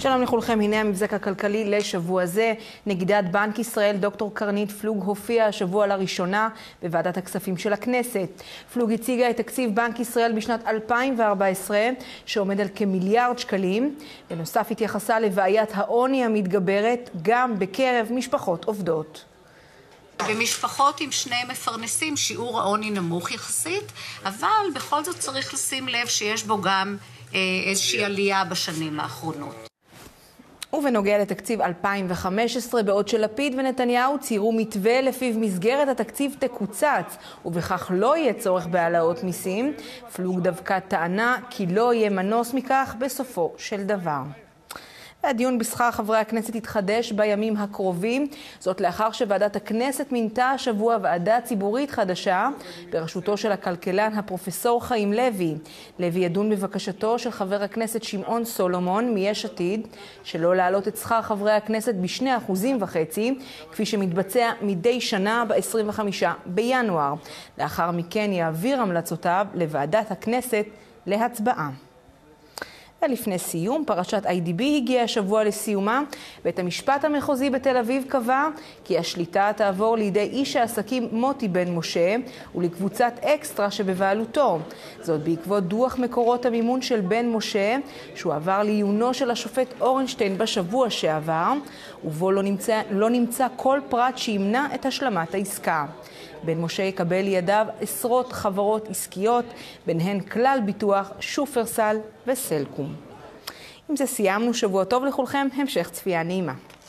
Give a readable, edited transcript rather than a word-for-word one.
שלום לכולכם, הנה המבזק הכלכלי לשבוע זה. נגידת בנק ישראל דוקטור קרנית פלוג הופיעה השבוע לראשונה בוועדת הכספים של הכנסת. פלוג הציגה את תקציב בנק ישראל בשנת 2014 שעומד על כמיליארד שקלים. בנוסף התייחסה לבעיית העוני המתגברת גם בקרב משפחות עובדות. במשפחות עם שני מפרנסים שיעור העוני נמוך יחסית, אבל בכל זאת צריך לשים לב שיש בו גם איזושהי עלייה בשנים האחרונות. ובנוגע לתקציב 2015, בעוד שלפיד ונתניהו ציירו מתווה לפיו מסגרת התקציב תקוצץ, ובכך לא יהיה צורך בהעלאות מיסים, פלוג דווקא טענה כי לא יהיה מנוס מכך בסופו של דבר. הדיון בשכר חברי הכנסת יתחדש בימים הקרובים, זאת לאחר שוועדת הכנסת מינתה השבוע ועדה ציבורית חדשה בראשותו של הכלכלן הפרופסור חיים לוי. לוי ידון בבקשתו של חבר הכנסת שמעון סולומון מיש עתיד שלא להעלות את שכר חברי הכנסת ב2.5%, כפי שמתבצע מדי שנה ב-25 בינואר. לאחר מכן יעביר המלצותיו לוועדת הכנסת להצבעה. ולפני סיום, פרשת IDB הגיעה השבוע לסיומה. בית המשפט המחוזי בתל אביב קבע כי השליטה תעבור לידי איש העסקים מוטי בן משה ולקבוצת אקסטרה שבבעלותו. זאת בעקבות דוח מקורות המימון של בן משה, שהוא עבר לעיונו של השופט אורנשטיין בשבוע שעבר, ובו לא נמצא כל פרט שימנע את השלמת העסקה. בן משה יקבל לידיו עשרות חברות עסקיות, ביניהן כלל ביטוח, שופרסל וסלקום. עם זה סיימנו. שבוע טוב לכולכם, המשך צפייה נעימה.